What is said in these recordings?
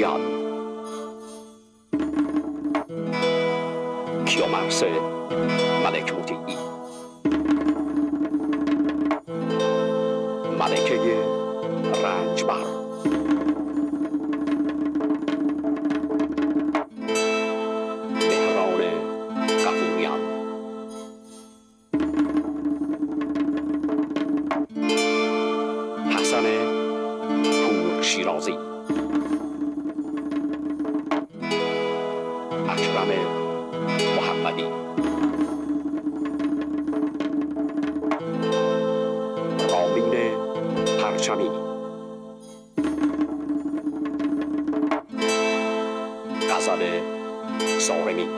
کفوریان کیومرث ملک مطیعی ملکه رنجبر مهران کفوریان حسن پور شیرازی اکرم محمدی رامین پرچمی غزل سارمی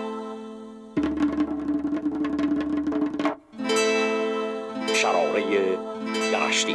شراره درشتی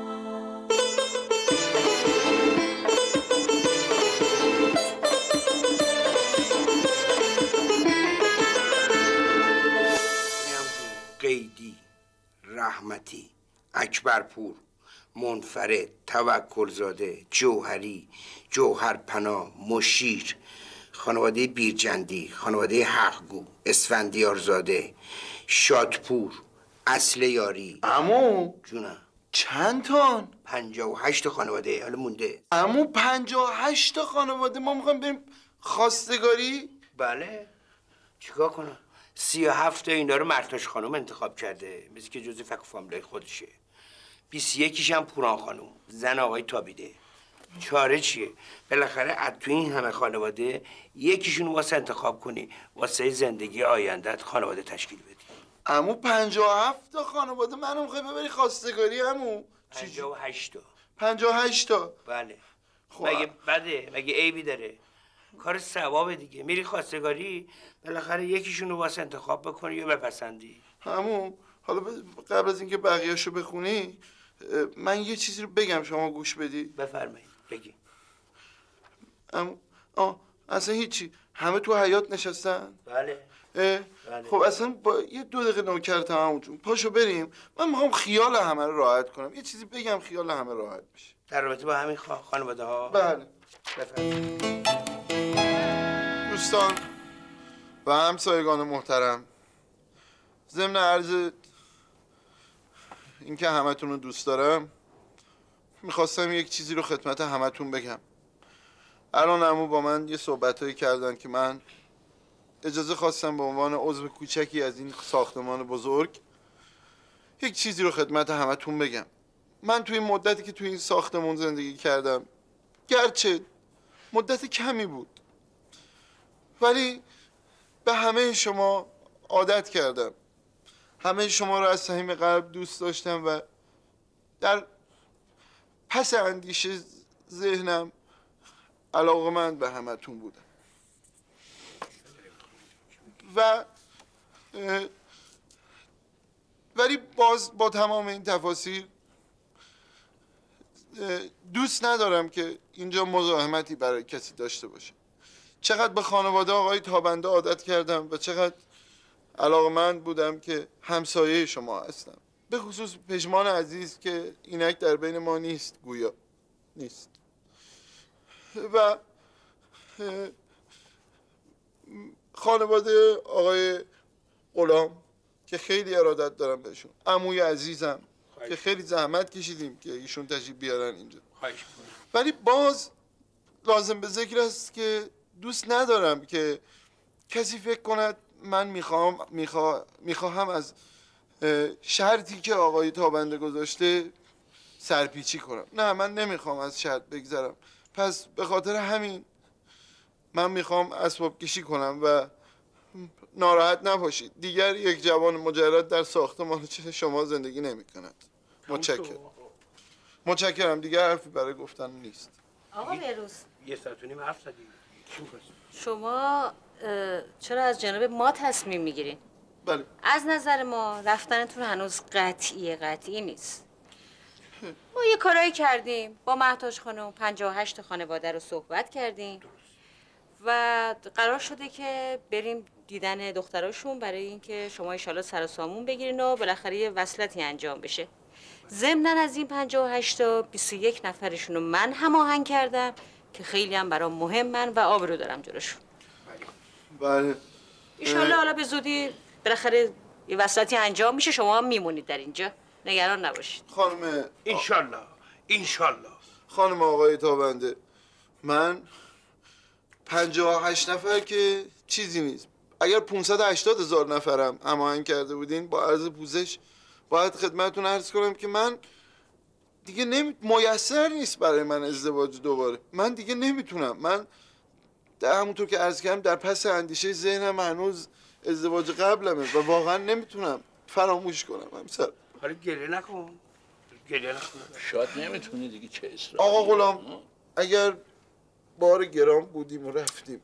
قیدی، رحمتی، اکبرپور، منفرد، توکلزاده، جوهری، جوهرپناه، مشیر، خانواده بیرجندی، خانواده حقگو، اسفندیارزاده، شادپور، اصل یاری. عمو جونم چند تان؟ 58 خانواده. حالا مونده. عمو 58 تا خانواده. ما میخوایم بریم خواستگاری؟ بله. چیکار کنم؟ 37 تا اینا رو مرتاش خانم انتخاب کرده، مثل که جزو فک و فامیلای خودشه. 21 هم پوران خانم، زن آقای تابیده. چاره چیه؟ بالاخره از تو این همه خانواده یکیشون واسه انتخاب کنی، واسه زندگی آیندت خانواده تشکیل بدی. عمو 57 تا خانواده منو میخوای ببری خواستگاری عمو؟ 58 تا. 58 تا. بله. خب مگه بده؟ مگه عیبی داره؟ کار ثوابه دیگه. میری خواستگاری بالاخره یکیشون رو واسه انتخاب بکنی یا بپسندی. عمو حالا قبل از اینکه بقیه‌شو بخونی من یه چیزی رو بگم شما گوش بدی. بفرمایید بگی. عمو اصلا هیچی، همه تو حیاط نشستن. بله. بله. خب اصلا با یه 2 دقیقه نوکرتم عمو جون، پاشو بریم. من میخوام خیال همه رو راحت کنم، یه چیزی بگم خیال همه راحت بشه. در رابطه با همین خانواده ها؟ بله. بفرمایید. دوستان و همسایگان محترم، ضمن عرض اینکه همتون رو دوست دارم میخواستم یک چیزی رو خدمت همتون بگم. الان عمو با من یه صحبتایی کردن که من اجازه خواستم به عنوان عضو کوچکی از این ساختمان بزرگ یک چیزی رو خدمت همتون بگم. من توی این مدتی که توی این ساختمان زندگی کردم، گرچه مدت کمی بود، ولی به همه شما عادت کردم. همه شما رو از صمیم قلب دوست داشتم و در پس اندیشه ذهنم علاقه‌مند به همتون بودم. و ولی باز با تمام این تفاصیل دوست ندارم که اینجا مزاحمتی برای کسی داشته باشه. چقدر به خانواده آقای تابنده عادت کردم و چقدر علاقه‌مند بودم که همسایه شما هستم، به خصوص پژمان عزیز که اینک در بین ما نیست، گویا نیست. و خانواده آقای غلام که خیلی ارادت دارم بهشون، عموی عزیزم که خیلی زحمت کشیدیم که ایشون تشریف بیارن اینجا، ولی باز لازم به ذکر است که دوست ندارم که کسی فکر کند من میخواهم از شرطی که آقای تابنده گذاشته سرپیچی کنم. نه، من نمیخوام از شرط بگذرم. پس به خاطر همین من میخوام اسباب کشی کنم و ناراحت نباشید. دیگر یک جوان مجرد در ساختمان شما زندگی نمی کند. متشکرم. دیگر حرفی برای گفتن نیست. آقا بهروز، 1 ساعت و نیم حرف زدی. شما چرا از جانب ما تصمیم میگیرین؟ بله. از نظر ما رفتنتون هنوز قطعی نیست. ما یه کارایی کردیم با مهتاج خانم، 58 خانواده رو صحبت کردیم و قرار شده که بریم دیدن دختراشون برای اینکه شما ان سر و سامون بگیرین و بالاخره یه وصلتی انجام بشه. ضمناً از این 58 تا 21 نفرشون رو من هماهنگ کردم که خیلی هم برام مهمن و آبرو دارم جلوشون. بله. ایشالله حالا به زودی بالاخره یه وصلتی انجام میشه، شما هم میمونید در اینجا، نگران نباشید. خانم انشالله خانم آقای تابنده، من 58 نفر که چیزی نیست. اگر 580,000 نفرم هماهنگ کرده بودین با عرض پوزش، باید خدمتتون عرض کنم که من دیگه میسر نیست برای من ازدواج دوباره. من دیگه نمیتونم. من همونطور که عرض کردم در پس اندیشه ذهنم هنوز ازدواج قبلمه و واقعا نمیتونم فراموش کنم. همسر حالا گله نکن. شاید نمیتونی دیگه، چه اصراری. آقا غلام، اگر بار گرام بودیم و رفتیم،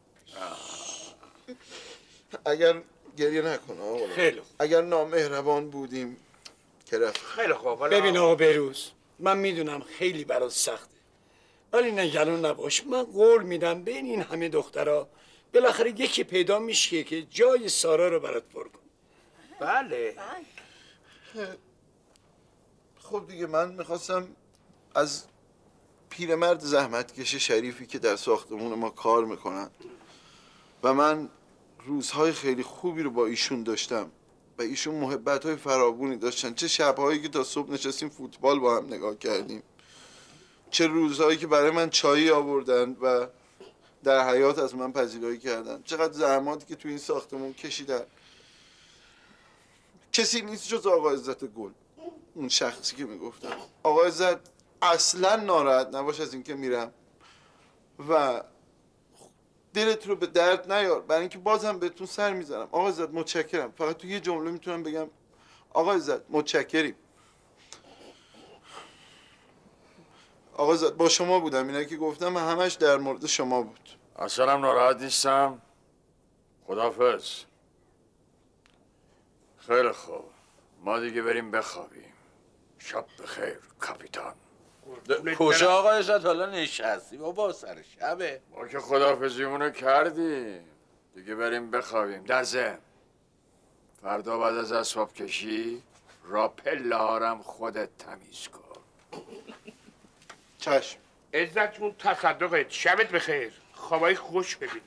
اگر گریه نکن آقا غلام، خیلی خوب. اگر نامهربان بودیم که رفتیم. خیلی خوب. حالا ببین آقا بهروز، من میدونم خیلی برات سخته، ولی نگران نباش. من قول میدم بین این همه دخترها بالاخره یکی پیدا میشه که جای سارا رو برات پر کن. بله. خب دیگه من میخواستم از پیرمرد زحمتکش شریفی که در ساختمون ما کار میکنن و من روزهای خیلی خوبی رو با ایشون داشتم و ایشون محبت‌های فراوانی داشتن. چه شب‌هایی که تا صبح نشستیم فوتبال با هم نگاه کردیم، چه روزهایی که برای من چایی آوردن و در حیاط از من پذیرایی کردن، چقدر زحماتی که تو این ساختمون کشیدن. کسی نیست جز آقا عزت گل، اون شخصی که میگفتم. آقا عزت اصلا ناراحت نباش از اینکه میرم و دلت رو به درد نیار، برای اینکه بازم بهتون سر میزنم. آقا عزت متشکرم. فقط تو یه جمله میتونم بگم آقا عزت متشکریم. آقا عزت با شما بودم، اینا که گفتم همش در مورد شما بود. اصلا ناراحت نیستم. خداحافظ. خیلی خوب، ما دیگه بریم بخوابیم. شب بخیر کاپیتان. کجا آقا عزت حالا نشستی بابا؟ سر شبه. ما که خداحافظیمونو کردیم، دیگه بریم بخوابیم. در ضمن فردا بعد از اسباب کشی را پله هارم خودت تمیز کن. چشم. عزت جون تصدقت. شبت بخیر. خوابای خوش ببینی.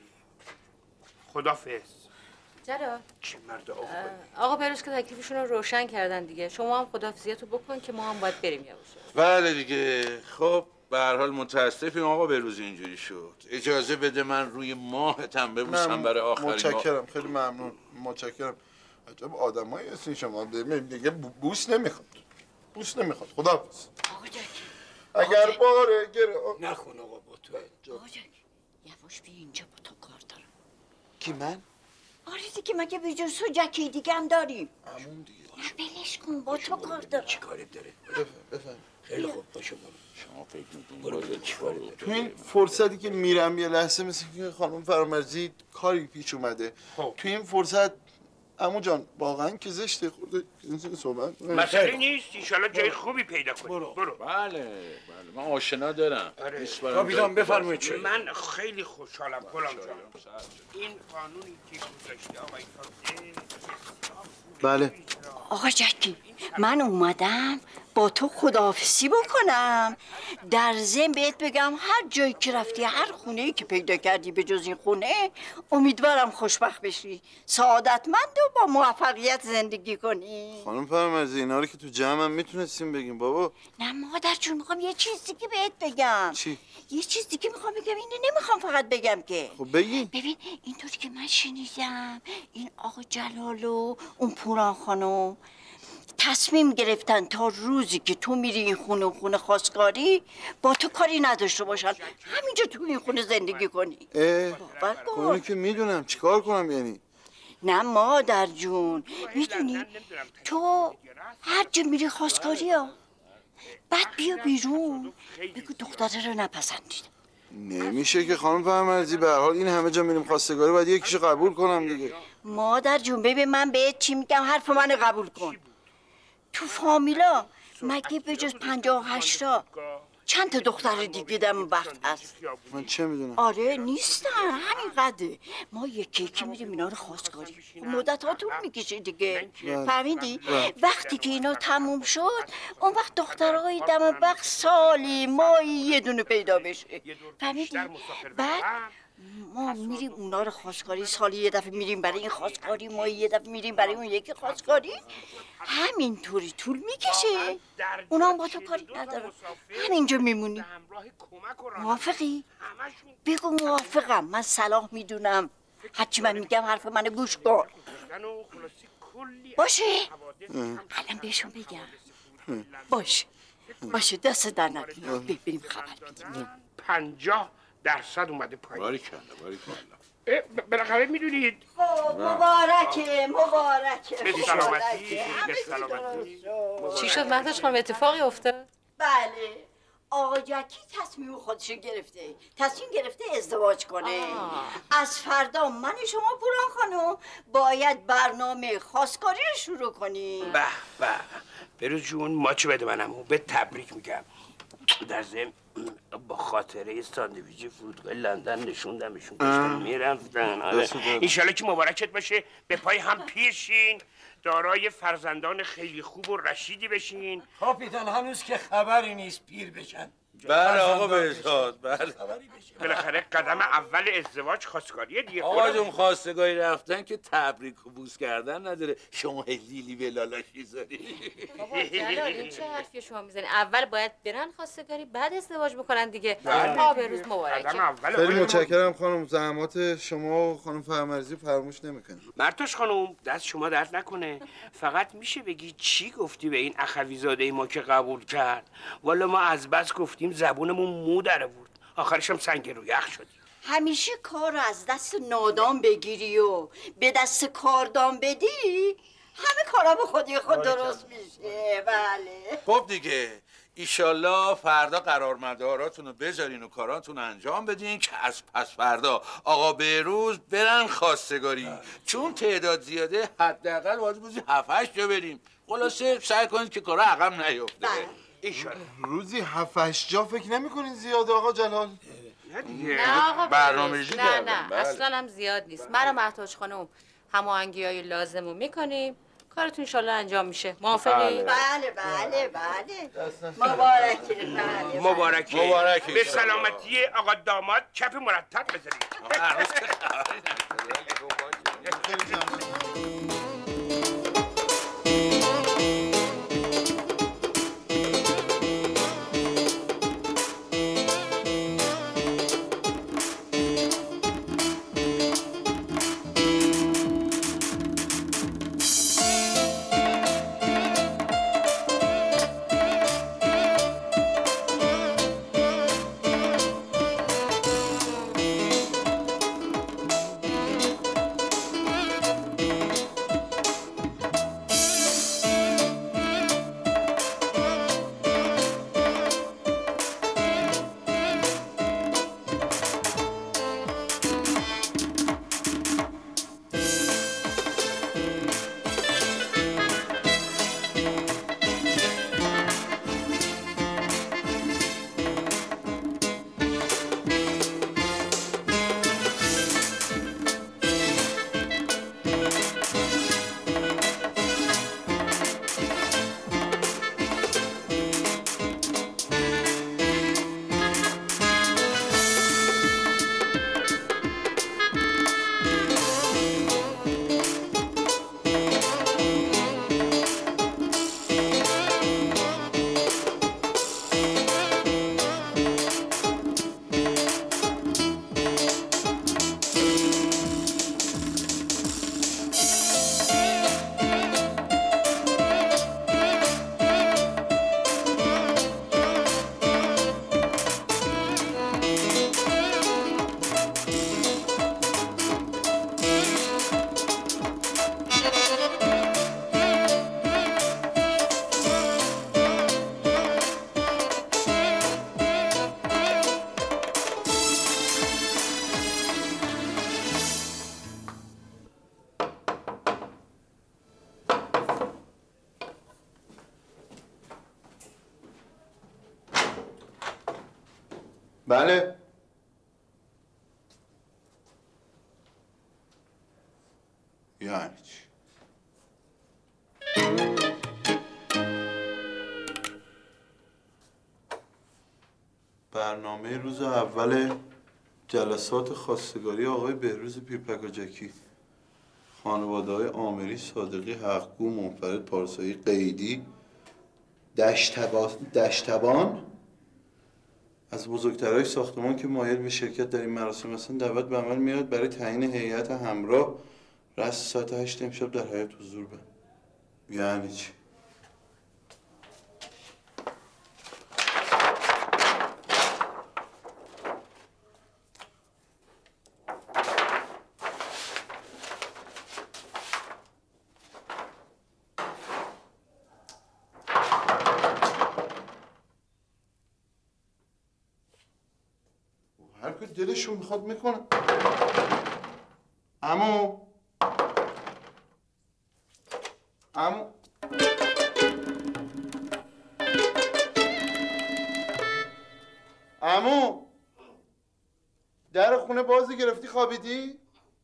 خدافظ. چرا؟ چه مرد آقا بهروز که تکلیفشون رو روشن کردن دیگه، شما هم خداحافظیتو بکن که ما هم باید بریم یواشا. بله دیگه. خب به هر حال متاسفیم آقا بهروز اینجوری شد. اجازه بده من روی ماهتم ببوسم برای آخرین بار. متشکرم، خیلی ممنون. متشکرم. عجب آدمایی هستین شما. دیگه بوس نمیخواد. بوس نمیخواد. خداحافظ. آقا جکی. اگر باره نخون آقا با تو. آقا جکی یواش بیا اینجا، با تو کار دارم. کی من؟ آره دیگه، مگه به جز تو جکی دیگه هم داریم؟ همون دیگه. نه بلش کن، با تو کار دارم. چی کاری داره؟ بفهم. خیلی خوب باشه برو. شما فکر می‌کنید چی کاری داره؟ تو این فرصتی که میرم یه لحظه مثل که خانم فرامرزی کاری پیش اومده. تو این فرصت عمو جان واقعا که زشته خورده صحبت مسئله نیست. انشالله جای خوبی پیدا کنی. برو. بله من آشنا دارم. کاپیتان بفرمایید. چه من خیلی خوشحالم غلام جان. این قانونی که گذاشته آقای تازه. بله. آقا جکی من اومدم با تو خداحافظی بکنم، در ضمن بهت بگم هر جایی که رفتی، هر خونه‌ای که پیدا کردی به جز این خونه، امیدوارم خوشبخت بشی، سعادتمند و با موفقیت زندگی کنی. خانم فرامرزی اینا رو که تو جمع هم میتونستیم بگیم بابا. نه مادر جون، میخوام یه چیز دیگه بهت بگم. چی؟ یه چیز دیگه میخوام بگم، اینو نمیخوام فقط بگم که. خب بگین. ببین اینطوری که من شنیدم این آقا جلال و اون پوران خانم تصمیم گرفتن تا روزی که تو میری این خونه خواستگاری با تو کاری نداشته باشن، همینجا تو این خونه زندگی کنی. باور کن. اونو که میدونم، چیکار کنم یعنی؟ نه مادر جون، میدونی تو هر جا میری خواستگاری ها، بعد بیا بیرون بگو دختره رو نپسندیدم. نمیشه که خانم فرامرزی، به هر حال این همه جا میریم خواستگاری باید یکیشو قبول کنم دیگه. مادر جون ببین من بهت چی میگم، حرف منو قبول کن. تو فامیلا مگه به جز 58 تا چند تا دختر دیگه دم وقت هست. من چه میدونم؟ آره نیستن، همین قده. ما یکی میریم اینا رو خواستگاری. مدت ها طول میکشه دیگه. فهمیدی؟ وقتی که اینا تموم شد اون وقت دخترهای دم وقت سالی مایی یه دونه پیدا بشه. فهمیدی؟ بعد ما میریم اونا رو خواستگاری، سالی یه دفعه میریم برای این خواستگاری، ما یه دفعه میریم برای اون یکی خواستگاری. همینطوری طول میکشه. اونا هم با تو کاری ندارن، همینجا میمونی. موافقی؟ بگو موافقم. من صلاح میدونم، هرچی من میگم حرف منو گوش کن. باشه؟ الان بهشون بگم. باشه دست در نکنه. بریم خبر بدیم. 50% اومده پایین. باریکلا. بالاخره میدونید. مبارکه. به سلامتی. چی شد مهداش خانم؟ اتفاقی افتاد؟ بله، آقا جکی تصمیم خودشو گرفته. تصمیم گرفته ازدواج کنه. از فردا من و شما پوران خانم باید برنامه خواستگاری رو شروع کنیم. به بروز جون ماچو بده منمو. به تبریک میگم. در ضمن با خاطره ساندویچ فرودگاه لندن نشوندمشون، داشتن میرفتن. انشالله که مبارکت باشه، به پای هم پیر شین، دارای فرزندان خیلی خوب و رشیدی بشین. کاپیتان هنوز که خبری نیست پیر بشن. بله آقا بهزاد، بله. بالاخره قدم اول ازدواج خواستگاریه دیگه. آقا جون خواستگاری رفتن که تبریک و بوس کردن نداره. شما لیلی به لالاشی زاری. بابا جلال این چه حرفی شما میزنی؟ اول باید برن خواستگاری بعد ازدواج بکنن دیگه. بروز مبارکه. خیلی متشکرم خانم، زحمات شما و خانم فرمرزی فراموش نمیکنیم. مرتاش خانم دست شما درد نکنه. فقط میشه بگی چی گفتی به این اخویزاده ما که قبول کرد؟ والا ما از بس گفتیم زبونمون مو در آورد، آخرش هم سنگ رو یخ شدیم. همیشه کار رو از دست نادان بگیری و به دست کاردان بدی، همه کارا به خودی خود درست میشه. بله خب دیگه ایشالله فردا قرارمداراتون رو بذارین و کاراتون رو انجام بدین که از پس فردا آقا بهروز برن خواستگاری. چون تعداد زیاده حداقل باید روزی 7-8 جا بریم. خلاصه سعی کنید که کارا عقب نیفته. روزی 7-8 جا فکر نمی‌کنین زیاده آقا جلال؟ نه آقا برنامه‌ریزی کردم. نه اصلا هم زیاد نیست. من و مهتاج خانم هماهنگی‌های لازم رو میکنیم، کارتون انشالله انجام میشه. موافقی؟ بله مبارکه. به سلامتی آقا داماد کف مرتب بذارید. بله. یعنی چی؟ برنامه روز اول جلسات خواستگاری آقای بهروز پیرپکاجکی، خانواده‌های آمری، صادقی، حقگو، منفرد، پارسایی، قیدی، دشتبان از بزرگترهای ساختمان که مایل به شرکت در این مراسم هستند دعوت به عمل میاد برای تعیین هیئت همراه. رأس ساعت 8 امشب در حیاط حضور به. یعنی چی؟ هر که دلشون میخواد میکنن. عمو در خونه بازی گرفتی خوابیدی؟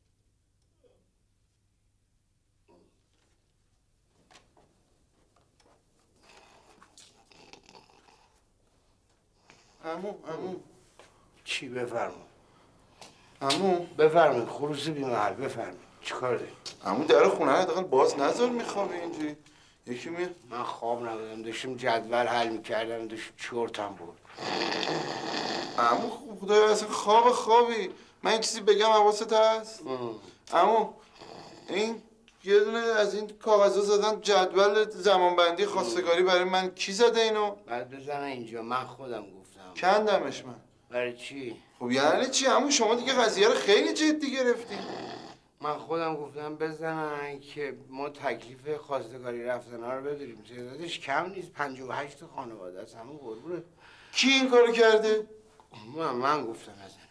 عمو چی بفرما؟ عمو بفرمایید، خروس بی محل، بفرمایید. چیکار داری؟ عمو در خونه حداقل باز نذار میخوابی اینجوری. یکی میاد. من خواب نبودم، داشتم جدول حل میکردم، داشت چرتم بود. عمو خدایا اصلا خوابی. من این چیزی بگم حواست هست؟ عمو این یه دونه از این کاغذها زدن جدول زمانبندی خواستگاری برای من. کی زده اینو؟ بعد بزنه اینجا، من خودم گفتم. کندمش من. برای چی؟ خب یعنی چی عمو؟ شما دیگه قضیه رو خیلی جدی گرفتین. من خودم گفتم بزنن که ما تکلیف خواستگاری رفتن ها رو بداریم. تعدادش کم نیست، 58 خانواده است. همون قربونه. کی این کارو کرده؟ من گفتم بزنن.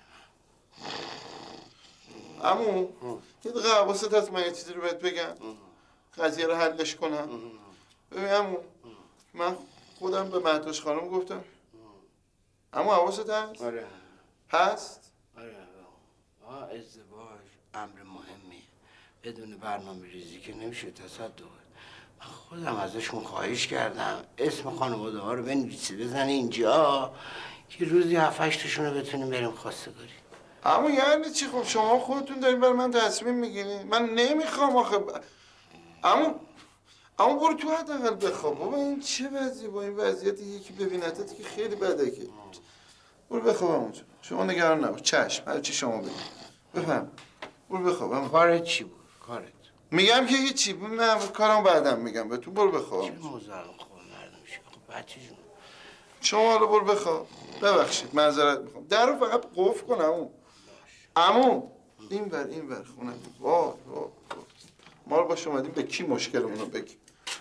عمو یه دقیقه حواست هست من یه چیزی رو بهت بگم؟ قضیه رو حلش کنم. ببین عمو، من خودم به مهدوش خانم گفتم. عمو حواست هست؟ آره هست؟ آره. ازدواج امر مهمیه، بدون برنامه ریزی که نمیشه تصدق. من خودم ازشون خواهش کردم اسم خانواده ها رو بنویسی بزنه اینجا که روزی 7-8 تاشون رو بتونیم بریم خواستگاری. اما یعنی چی؟ خب شما خودتون دارین برای من تصمیم میگیرین. من نمیخوام آخه. اما برو تو حداقل بخواب. بابا این چه وضعیه؟ با این وضعیت یکی ببینتت که خیلی بده که. برو بخواب اونجا. شما نگران نباش. چشم هر چی شما بگید. بفهم. برو بخواب. کارت چی بود؟ کارت؟ میگم که هیچی. نه کارم بعدم میگم بهتون. برو بخواب. چه موزه خوب مردم میشه؟ خب بچه جون شما حالا برو بخواب. ببخشید معذرت میخوام. در رو فقط قفل کن عمو. این بر خونه. وای ما رو باش اومدیم به کی مشکلمون رو بگیم.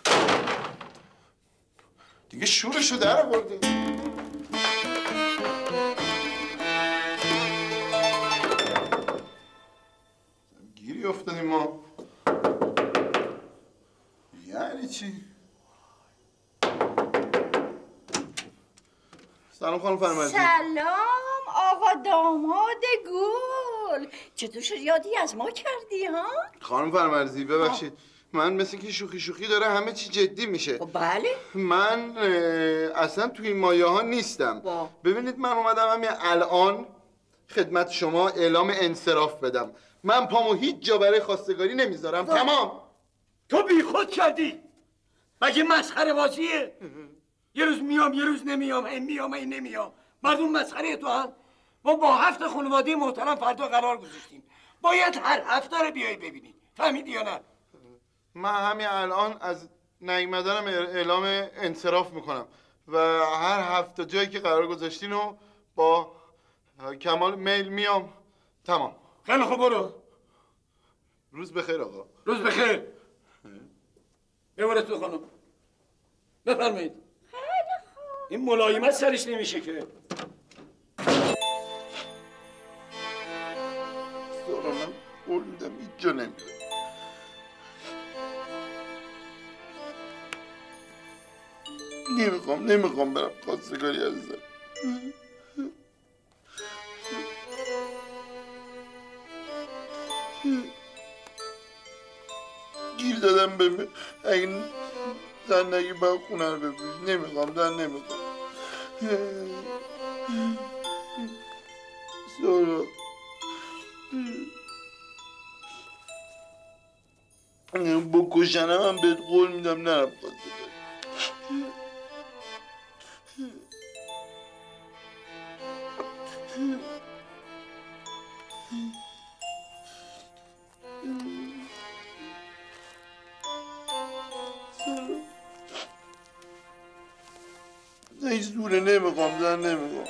دیگه شورشو در آوردیم. گیری افتادیم ما. یعنی چی؟ سلام خانم فرمزی. سلام آقا داماد گل، چطور شد یادی از ما کردی ها؟ خانم فرمزی ببخشید من مثل که شوخی داره همه چی جدی میشه. بله من اصلا توی این مایه ها نیستم. ببینید من اومدم همین الان خدمت شما اعلام انصراف بدم. من پامو هیچ جا برای خواستگاری نمیذارم. تمام. تو بیخود کردی. مگه مسخره بازیه؟ یه روز میام یه روز نمیام، این میام این نمیام. مردم مسخره تو هم. ما با 7 خانواده محترم فردا قرار گذاشتیم. باید هر هفته رو بیای ببینی. فهمیدی یا نه؟ من همین الان از نیومدنم اعلام انصراف میکنم و هر هفته جایی که قرار گذاشتین رو با کمال میل میام. تمام. خیلی خوب برو. روز بخیر آقا. روز بخیر. ببرد تو خانم. بفرمایید. خیلی خوب. این ملایمت سرش نمیشه که. سارا من قول میدم هیچ جا نمیره. نمیخوام برم خواستگاری عزیزم. بدم ببین اگه زن نگی باید خونه رو ببین. نمیخوام زن نمیخوام. سارا بکشنم هم بهت قول میدم نرم خواستگاری. هیچ زوره نمیخوام زن نمیخوام.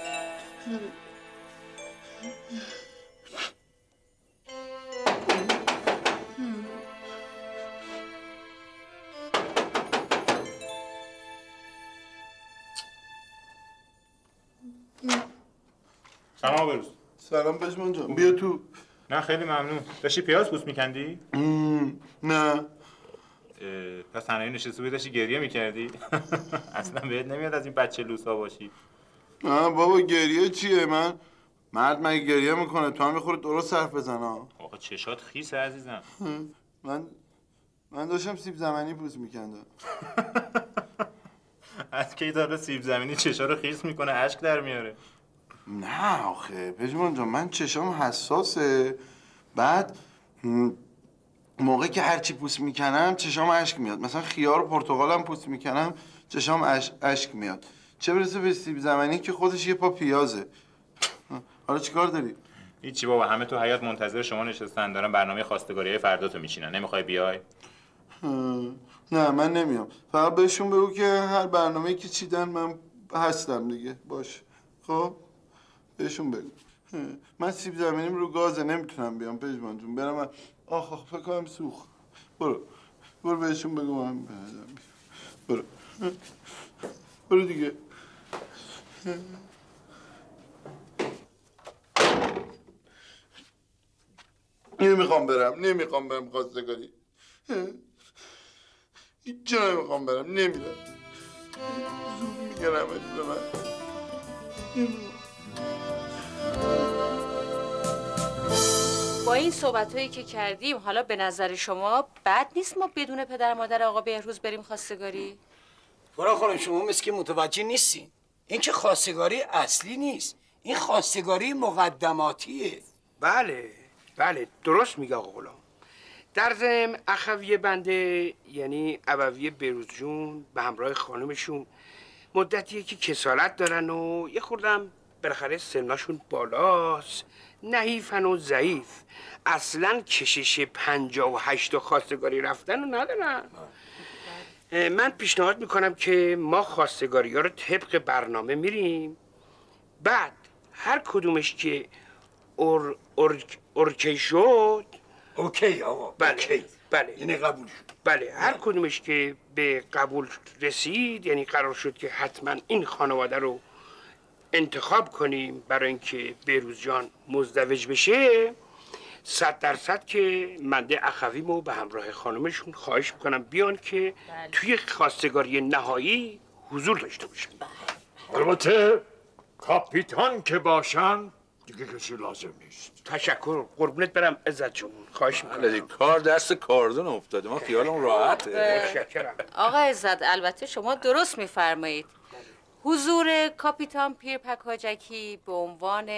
سلام بروز. سلام پشمان جان بیا تو. نه خیلی ممنون. داشتی پیاز پوست میکندی؟ نه پس تنهایی نشسته بودی داشتی گریه میکردی؟ اصلا بهت نمیاد از این بچه لوسا باشی. نه بابا گریه چیه؟ مرد مگه گریه میکنه؟ تو هم میخوره درست حرف بزن ها. آقا چشات خیسه عزیزم. من داشتم سیب زمینی پوست میکندم. از کی تا سیب زمینی چشا رو خیس میکنه اشک در میاره؟ نه آخه پژمان جان من چشام حساسه. بعد موقعی که هرچی پوست میکنم چشام اشک میاد. مثلا خیار و پرتقالم پوست میکنم چشام اشک میاد. چه برسه به سیب زمینی که خودش یه پا پیازه. حالا چیکار داری؟ هیچی بابا، همه تو حیاط منتظر شما نشستن، دارن برنامه خواستگاری‌های فرداتو میچینن. نمیخوای بیای؟ نه من نمیام. فقط بهشون بگو که هر برنامه‌ای که چیدن من هستم دیگه. باشه خب بهشون بگو. من سیب زمینیم رو گازه نمیتونم بیام پژمان جون. برم آخ فکر کنم سوخت. برو بهشون بگو من برو دیگه. نمیخوام برم خواستگاری. هیچ جا نمیخوام برم. نمیرم. زود میگرم به من. با این صحبت‌هایی که کردیم حالا به نظر شما بد نیست ما بدون پدر مادر آقا بهروز بریم خواستگاری؟ فرا خانم شما مثل که متوجه نیستین. این که خواستگاری اصلی نیست، این خواستگاری مقدماتیه. بله درست میگه آقا غلام. در ضمن اخوی بنده یعنی ابوی بهروز جون به همراه خانمشون مدتیه که کسالت دارن و یه خوردم بالاخره سناشون بالاست، نحیفن و ضعیف، اصلا کشش 58 خواستگاری رفتن رو ندارن. من پیشنهاد میکنم که ما خواستگاری ها رو طبق برنامه میریم، بعد هر کدومش که اوکی شد. اوکی آقا. بله یعنی قبول شد. بله هر کدومش که به قبول رسید یعنی قرار شد که حتما این خانواده رو انتخاب کنیم برای اینکه بهروز جان مزدوج بشه، 100% که منده اخویمو به همراه خانمشون خواهش میکنم بیان که توی خواستگاری نهایی حضور داشته باشن. البته کاپیتان که باشن دیگه کسی لازم نیست. تشکر قربونت برم عزت جون. خواهش میکنم. کار دست کاردون افتاده، ما خیالمون راحته. متشکرم. آقا عزت البته شما درست میفرمایید. حضور کاپیتان پیرپک حاجکی به عنوان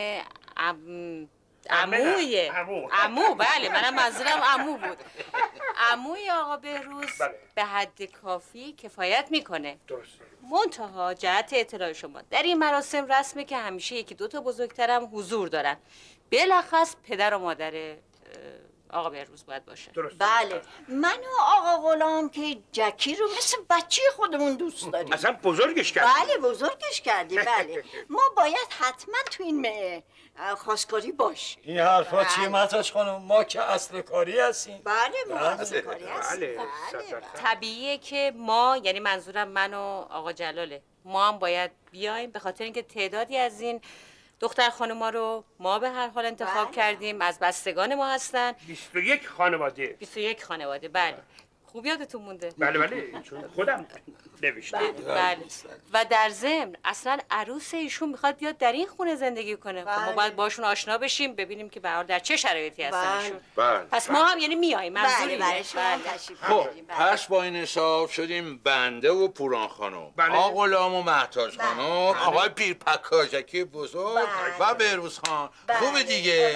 عمو بله منم منظورم عمو بود. عموی آقا بهروز به حد کافی کفایت میکنه. درست. منتها جهت اطلاع شما در این مراسم رسمه که همیشه یکی دو تا بزرگترم حضور دارن. بلخص پدر و مادر آقا بهروز باید باشه. درست. بله من و آقا غلام که جکی رو مثل بچه خودمون دوست داریم. اصلا بزرگش کردیم. بله بزرگش کردیم. بله ما باید حتما تو این خواستگاری باشیم. این حرفا چیه مهتاج خانم؟ ما که اصل کاری هستیم. بله ما اصل کاری هستیم. بله. طبیعیه که ما یعنی منظورم من و آقا جلاله ما هم باید بیایم به خاطر اینکه تعدادی از این دختر خانوما رو ما به هر حال انتخاب کردیم، از بستگان ما هستن. 21 خانواده. 21 خانواده بله. خوب یادتون مونده. بله چون خودم نوشتم. بله. و در ضمن اصلا عروس ایشون میخواد بیاد در این خونه زندگی کنه. خب ما باید باشون آشنا بشیم، ببینیم که به در چه شرایطی هستن ایشون. پس ما هم یعنی میایم. منظوری خب پس با این حساب شدیم بنده و پوران خانم، آقا غلام و مهتاج خانم، آقای پیر پکاژکی بزرگ و بهروز خان. خوبه دیگه؟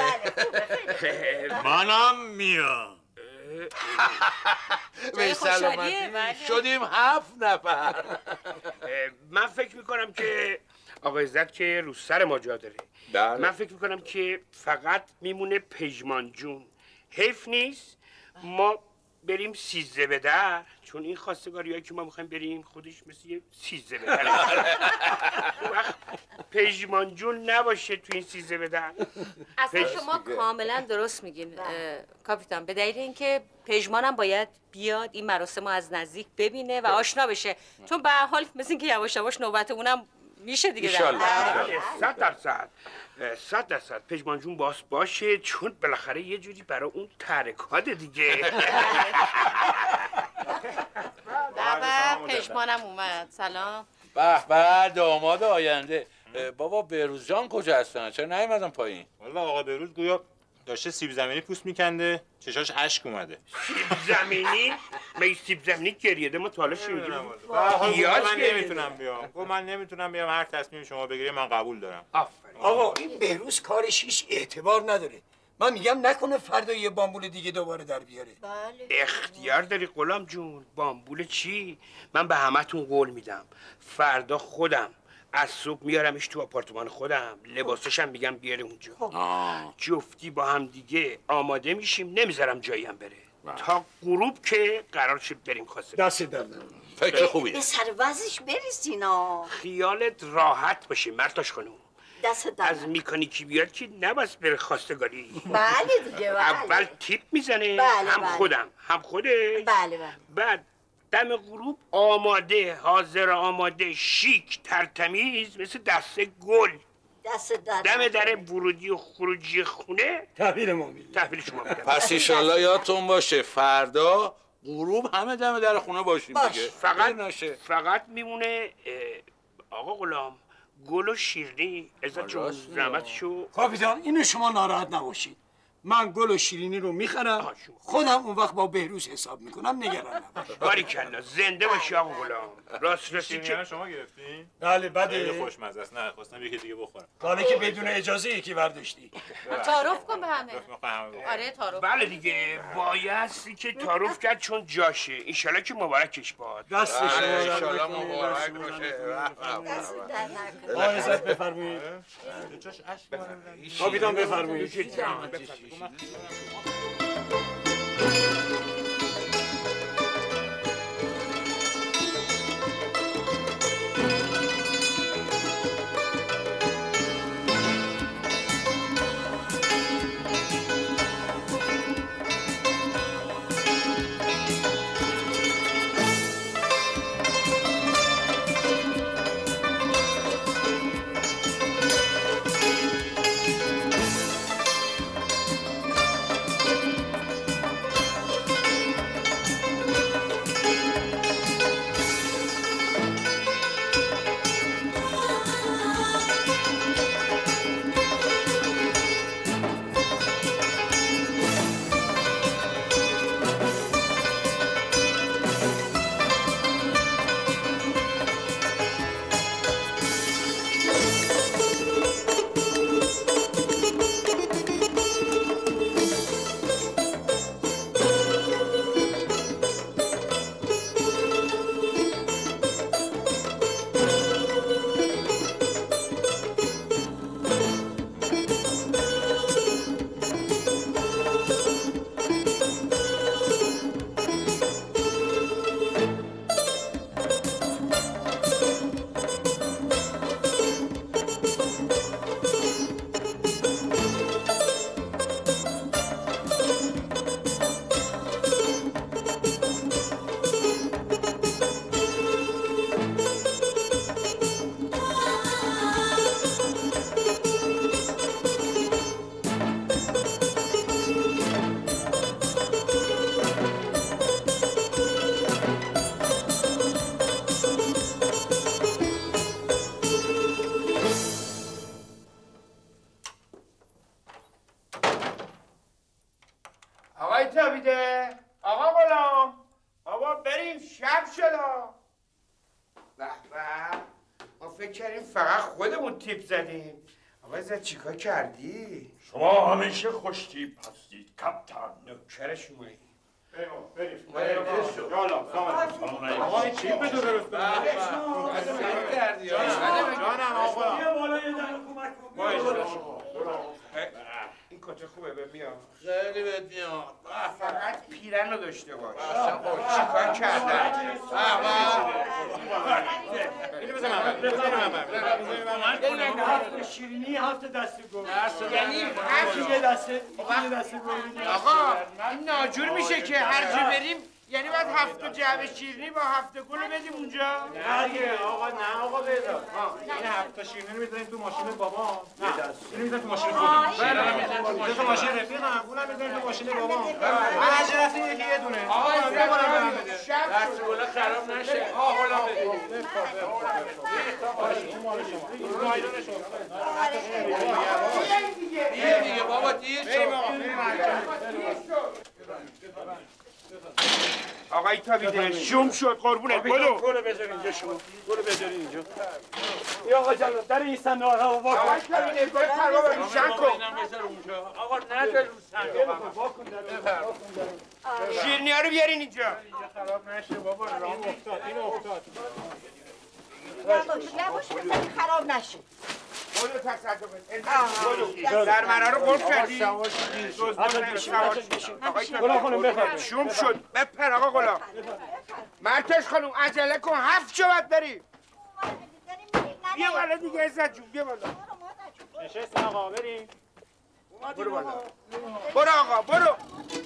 منم میام. به سلامتی شدیم 7 نفر. من فکر میکنم که آقا عزت که رو سر ما جا داره. من فکر میکنم که فقط میمونه پژمان جون. حیف نیست ما بریم 13 به در، چون این خواستگاریایی که ما میخوایم بریم خودش مثل یه 13 به در. وقت پژمان جون نباشه تو این 13 به در. اصلا شما کاملا درست میگین کاپیتان، به دلیل اینکه پژمانم باید بیاد این مراسم از نزدیک ببینه و آشنا بشه، چون به هر حال مثل اینکه یواش یواش نوبت اونم میشه دیگه. ان 100% پژمان جون باشه، چون بالاخره یه جوری برای اون ترکات دیگه. بابا پژمانم اومد. سلام. به داماد آینده. بابا بهروز جان کجا هستن؟ چرا نیومدن پایین؟ والا آقا بهروز گویا داشته سیب زمینی پوست میکنده، چشاش اشک اومده. سیب زمینی؟ می سیب زمینی گریده ما تالا شنیدیم. من نمیتونم بیام. من نمیتونم بیام، هر تصمیم شما بگیری من قبول دارم. آفرین. آقا این بهروز کارش هیچ اعتبار نداره. من میگم نکنه فردا یه بامبول دیگه دوباره در بیاره. بله. اختیار داری غلام جون. بامبول چی؟ من به همتون قول میدم فردا خودم از صبح میارمش تو آپارتمان خودم، لباساشم میگم بیاره اونجا. جفتی با هم دیگه آماده میشیم، نمیذارم جایی هم بره تا غروب که قرار شد بریم خواسته. دست در فکر خوبی. به سروزش برسینا. خیالت راحت باشه مرتاش خانم. دست در از میکانیکی بیاد که نباید بره خواستگاری. بله دیگه. اول تیپ میزنه. هم خودم هم خودش. بله. بعد دم غروب آماده، حاضر آماده، شیک، ترتمیز، مثل دسته گل. دست در دم در ورودی و خروجی خونه تحویل ما میدیم. تحویل شما میدم. پس ایشالله یادتون باشه فردا غروب همه دم در خونه باشیم دیگه. فقط میمونه آقا غلام گل و شیرینی. عزت جون زحمت شو. کاپیتان اینو شما ناراحت نباشید. من گل و شیرینی رو میخرم، خودم اون وقت با بهروز حساب میکنم، نگران نباش. باریکلا زنده باشی آقا غلام. راستی که شما گرفتین؟ بله بده. خیلی خوشمزه است. نه خواستم یکی دیگه بخورم. کاری که بدون اجازه یکی برداشتی. تعارف کن به همه. آره تعارف. بله دیگه بایستی که تعارف کرد چون جاشه. انشالله که مبارکش باد. دست شما انشالله مبارک باشه. آقا عزت بفرمایید. کاپیتان بفرمایید. تابیده آقا غلام بابا بریم شب شد. به به ما فکر کردیم فقط خودمون تیپ زدیم. آقا ازت چیکار کردی؟ شما همیشه خوش تیپ هستید کپتن. نوکر شمایی. بریم آقا این چی به درست کردی جانم آقا بیا بالا یه در کمک کن. این کت خوبه بیا. خیلی بهت میاد. فقط پیرن رو داشته باش. چیکار کردن؟ اینو بزن من هفت شیرینی هفت دسته گل. یعنی یه دسته گل. آقا این ناجور میشه که هر جا بریم یعنی باید 7 جعبه شیرینی با 7 گل رو بدیم اونجا؟ نه آقا نه آقا بذار این 7 شیرینی رو میذاریم تو ماشین بابا. نه اینو میذاریم تو ماشین خودم. تو ماشین رفیقم اونم میذاریم تو ماشین بابا. من هر رفتی یه دونه. آقا دست گل خراب نشه. آقا بده. دیگه بابا دیر شد. آقای تابیده شوم شد قربونت بدو. گل بذار اینجا شما. گل بذار اینجا. یا آقا جان در این صندوق رو وا کن. آقای تابیده گل پروا رو روشن کن. آقا نذار رو صندوق. وا کن شیرینی ها رو بیارین اینجا. خراب نشه بابا رام افتاد اینو افتاد. یواش بزنی خراب نشه. بدو تصدق در مرا رو گل کردی. غلام خانم بفرمایید. شوم شد بپر آقا غلام. مرتش خانم عجله کن 7 شو باید بریم. بیا بالا دیگه عزت جون بیا بالا. نشست آقا بریم. برو بالا. برو آقا برو.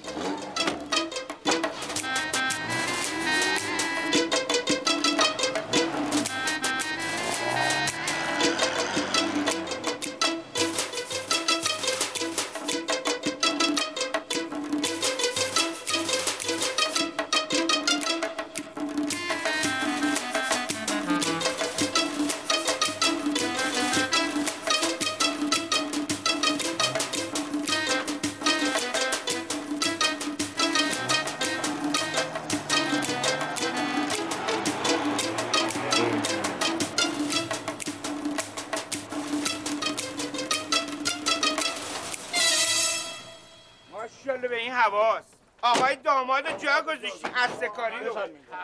ماشاءالله به این حواس. آقای داماد جا گذاشتی هسته کاری رو.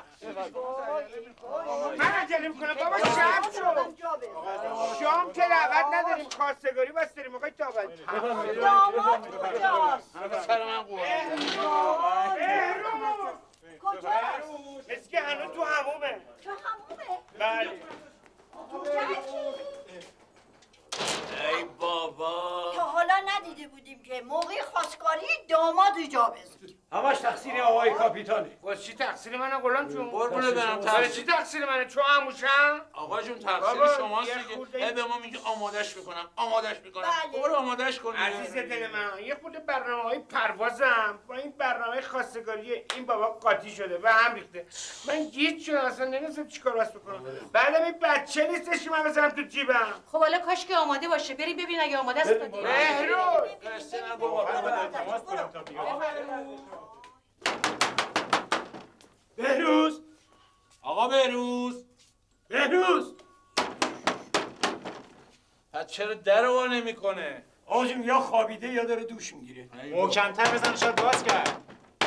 من عجله میکنم بابا شب شد. شام که دعوت نداریم خواستگاری بس داریم آقای تابد. داماد کجاست؟ سر من قول. کجاست؟ مثل که هنوز تو همومه. تو همومه؟ بله. ای بابا. تا حالا ندیده بودیم که موقع خواستگاری داماد جا بذاری. همش تقصیر آقای کاپیتانه. واسه چی تقصیر منه غلام جون؟ قربونه برم واسه چی تقصیر منه؟ چون هموشم؟ آقا جون تقصیر بابا، شماست یه دیگه. خورده- به ما میگه آمادش میکنم. بله. برو آمادش کن. عزیز دل من یه خورده برنامه‌های پروازم با این برنامه خواستگاری این بابا قاطی شده و هم ریخته. من گیج شدم اصلا نمی‌دونم چیکار باید بکنم. بعدم این بچه نیستش که من بزنم تو جیبم. خب حالا کاش که آماده باشه. بری ببین اگه آماده است بدی. بهروز بهروز آقا بهروز. پس چرا در وا نمیکنه؟ آقا جون یا خوابیده یا داره دوش میگیره. محکم‌تر بزن شاید باز کرد.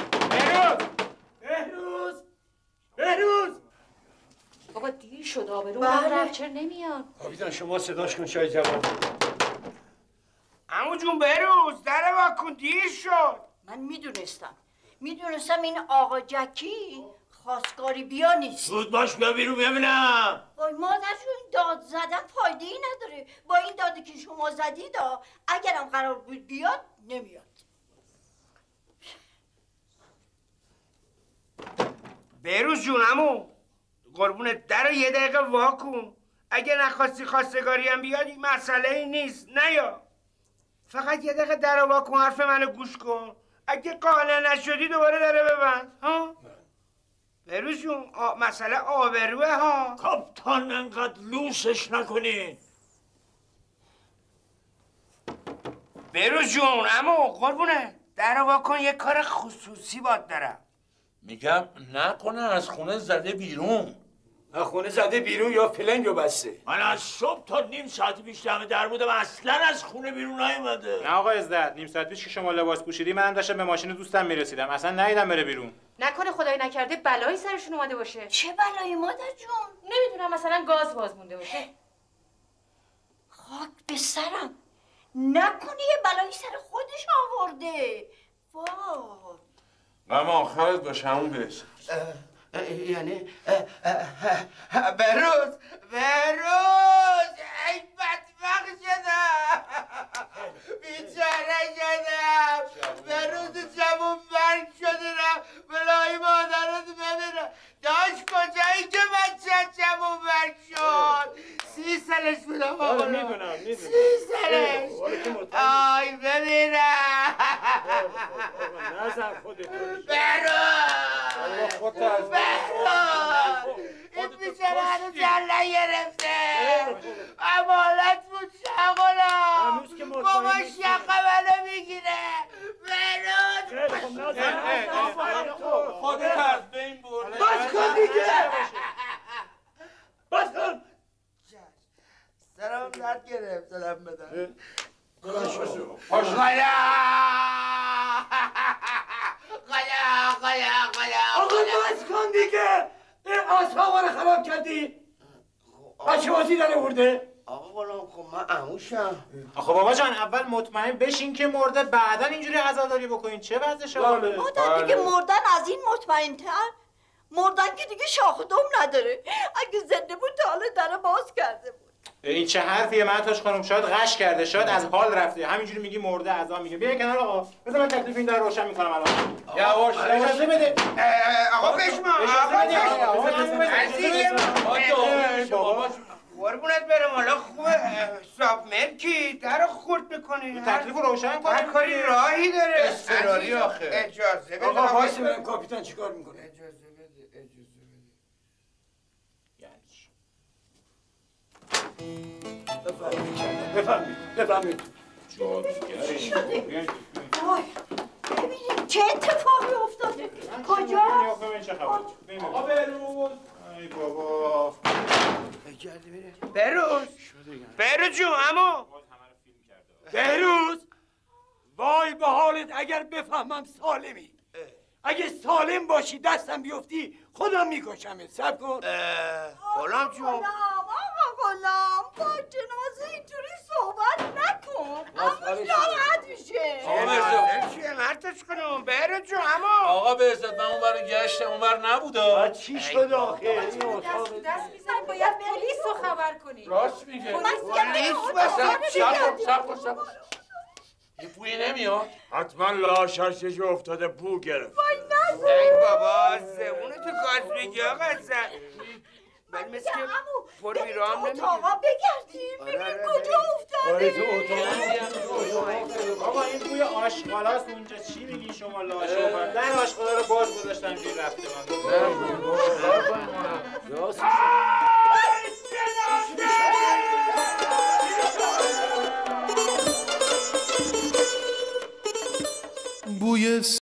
بهروز بابا دیر شد آبرو بله. رفت چرا نمیاد؟ کاپیتان شما صداش کن شاید جواب بده. عمو جون بهروز در واکن دیر شد. من میدونستم این آقا جکی خواستگاری بیا نیست. زود باش بیا بیرون ببینم. وای مادرشون داد زدن فایده ای نداره. با این دادی که شما زدید اگرم قرار بود بیاد نمیاد. بهروز جون عمو قربونت در رو یه دقیقه واکن. اگه نخواستی خواستگاری هم بیاد این مسئله ای نیست. نیا فقط یه دقیقه در رو واکن حرف منو گوش کن. اگه قانع نشدی دوباره داره ببند ها. بهروز جون مسئله آبروه ها. کاپتان انقدر لوسش نکنین. بهروز جون عمو قربونه در واکن یه کار خصوصی باد دارم. میگم نکنه از خونه زده بیرون. از خونه زده بیرون یا فلنگ رو بسته. من از صبح تا نیم ساعت پیش دم در بودم، اصلا از خونه بیرون نیومده. نه آقا عزت، نیم ساعت پیش که شما لباس پوشیدی منم داشتم به ماشین دوستم میرسیدم، اصلا ندیدم بره بیرون. نکنه خدای نکرده بلایی سرشون اومده باشه. چه بلایی مادر جون؟ نمیدونم، مثلا گاز باز مونده باشه. خاک به سرم، نکنه یه بلایی سر خودش آورده. وای غم آخرت باشه همون بهش. یعنی بروز ای بدبخت شدم، بیچاره شدم. بروز جوون برگ شده رم بلای مادرت ببینم. داشت کجایی که بچه جوون برگ شد؟ 30 سالش بودم آقا. میدونم 30 سالش. آی ببینم نزن خودت. بروز این بیچاره هنوز جل نگرفته. امالت بود شغلم. بابا شقه منو میگیره. بروز خودت از بین برد. بس کن دیگه. بس کن. سرم درد گرفت سلام بدم. آقا بس کن دیگه. این اصحابا رو خراب کردی. بچه بازی در آورده. آقا غلام خب من عموشم. آخه بابا جان اول مطمئن بشین که مرده، بعدا اینجوری عزاداری بکنین. چه وضعش آقا؟ مادر دیگه مردن از این مطمئن تر؟ مردن که دیگه شاخ و دم نداره. اگه زنده بود تا حالا در باز کرده بود. این چه حرفیه مهتاج خانم؟ شاید غش کرده، شاید از حال رفته، همینجوری میگی مرده عزا میگه. بیا کنار آقا، بذار من تکلیف این در روشن میکنم الان. یواش اجازه بده. آقا بشما. بابا قربونت برم حالا خوبه. صاحب ملکی در خورد میکنی. تکلیف روشن کن. هر کاری راهی داره. اضطراری آخه. اجازه بده. آقا وایس ببینم کاپیتان چیکار میکنه. اجازه بده. بفهمید. وای ببینید چه اتفاقی افتاده. کجا؟ آقا بروز. ای بابا. بروز جون اما بهروز وای به حالت اگر بفهمم سالمی. اگه سالم باشی دستم بیفتی خودم میکشمت. صبر کن. غلام جون آقا غلام با جنازه اینطوری صحبت نکن. همون ناراحت میشه. آقا برزد چیه مرتش کنم. بروز جون اما آقا برزد من اون برای گشتم اون بر نبودا. چی شد آخه؟ این دست میزن باید پلیس رو خبر کنی. راست میگه. پلیس سب کن. یه بویی نمیاد. حتما لاشش یه جا افتاده بو گرفت. ای بابا زمونه تو گاز میگی آقا زن. من مثل که پر بیرام نمیگه. اتاقا بگردیم ببینیم کجا افتاده. آقا این بوی آشغالاست اونجا. چی میگی شما لاشه؟ در آشغالا رو باز گذاشتن توی رفته من. بوی